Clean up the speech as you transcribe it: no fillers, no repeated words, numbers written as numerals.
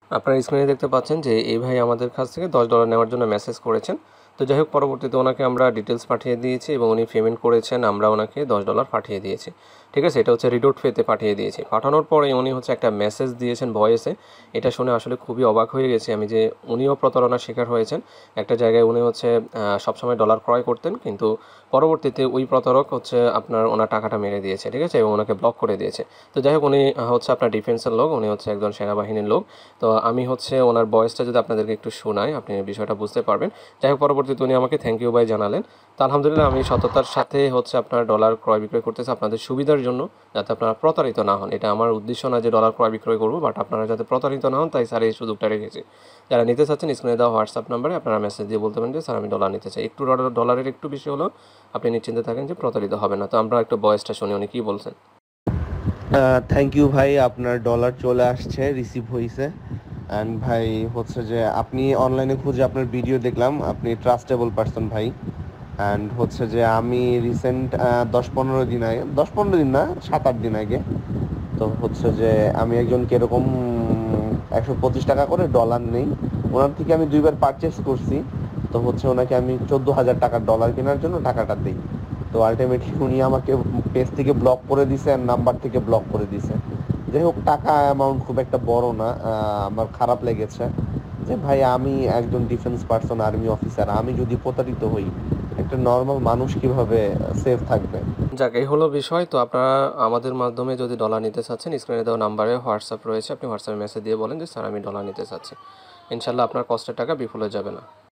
আপনারা স্ক্রিনে দেখতে পাচ্ছেন যে এই ভাই আমাদের কাছ থেকে $10 নেওয়ার জন্য মেসেজ করেছেন। তো যাই হোক, পরবর্তীতে ওনাকে আমরা ডিটেলস পাঠিয়ে দিয়েছি এবং উনি পেমেন্ট করেছেন, আমরা ওনাকে $10 পাঠিয়ে দিয়েছি। ঠিক আছে, এটা হচ্ছে রিডোট পেতে পাঠিয়ে দিয়েছি। পাঠানোর পরে উনি হচ্ছে একটা মেসেজ দিয়েছেন ভয়েসে। এটা শুনে আসলে খুবই অবাক হয়ে গেছি আমি যে উনিও প্রতারণার শিকার হয়েছেন। একটা জায়গায় উনি হচ্ছে সবসময় ডলার ক্রয় করতেন, কিন্তু পরবর্তীতে ওই প্রতারক হচ্ছে আপনার ওনার টাকাটা মেরে দিয়েছে। ঠিক আছে, এবং ওনাকে ব্লক করে দিয়েছে। তো যাই হোক, উনি হচ্ছে আপনার ডিফেন্সের লোক, উনি হচ্ছে একজন সেনাবাহিনীর লোক। তো আমি হচ্ছে ওনার ভয়েসটা যদি আপনাদেরকে একটু শোনাই, আপনি বিষয়টা বুঝতে পারবেন। যাই হোক, পরবর্তীতে উনি আমাকে থ্যাংক ইউ ভাই জানালেন। তো আলহামদুলিল্লাহ, আমি সততার সাথে হচ্ছে আপনার ডলার ক্রয় বিক্রয় করতেছি আপনাদের সুবিধার জন্য, যাতে আপনারা প্রতারিত না হন। এটা আমার উদ্দেশ্য না যে ডলার ক্রয় বিক্রয় করবো, বাট আপনারা যাতে প্রতারিত না হন তাই স্যার এই সুযোগটা রেখেছি। যারা নিতে চাচ্ছেন স্ক্রিনে দেওয়া হোয়াটসঅ্যাপ নাম্বারে আপনারা মেসেজ দিয়ে বলতে পারেন যে স্যার আমি ডলার নিতে চাই। একটু ডলারের একটু বেশি হলেও আপনি নিশ্চিন্তে থাকেন যে প্রতারিত হবে না। তো আমরা একটু ভয়েসটা শুনি উনি কী বলছেন। থ্যাংক ইউ ভাই, আপনার ডলার চলে আসছে, রিসিভ হয়েছে। অ্যান্ড ভাই হচ্ছে যে আপনি অনলাইনে খুঁজে আপনার ভিডিও দেখলাম, আপনি ট্রাস্টেবল পারসন ভাই। অ্যান্ড হচ্ছে যে আমি রিসেন্ট 10-15 দিন আগে, 10-15 দিন না, 7-8 দিন আগে, তো হচ্ছে যে আমি একজনকে এরকম 125 টাকা করে ডলার নেই, ওনার থেকে আমি 2বার পারচেস করছি। তো হচ্ছে ওনাকে আমি 14,000 টাকার ডলার কেনার জন্য টাকাটা দিই। তো আলটিমেটলি উনি আমাকে পেজ থেকে ব্লক করে দিছে আর নাম্বার থেকে ব্লক করে দিছে। যাই হোক, টাকা অ্যামাউন্ট খুব একটা বড় না, আমার খারাপ লেগেছে যে ভাই আমি একজন ডিফেন্স পার্সন, আর্মি অফিসার, আমি যদি প্রতারিত হই, একটা নর্মাল মানুষ কিভাবে সেফ থাকবে? যাক, এই হলো বিষয়। তো আপনারা আমাদের মাধ্যমে যদি ডলার নিতে চাচ্ছেন, স্ক্রিনে দেওয়া নাম্বারে হোয়াটসঅ্যাপ রয়েছে, আপনি হোয়াটসঅ্যাপে মেসেজ দিয়ে বলেন যে স্যার আমি ডলার নিতে চাচ্ছি। ইনশাল্লাহ আপনার কষ্টের টাকা বিফলে যাবে না।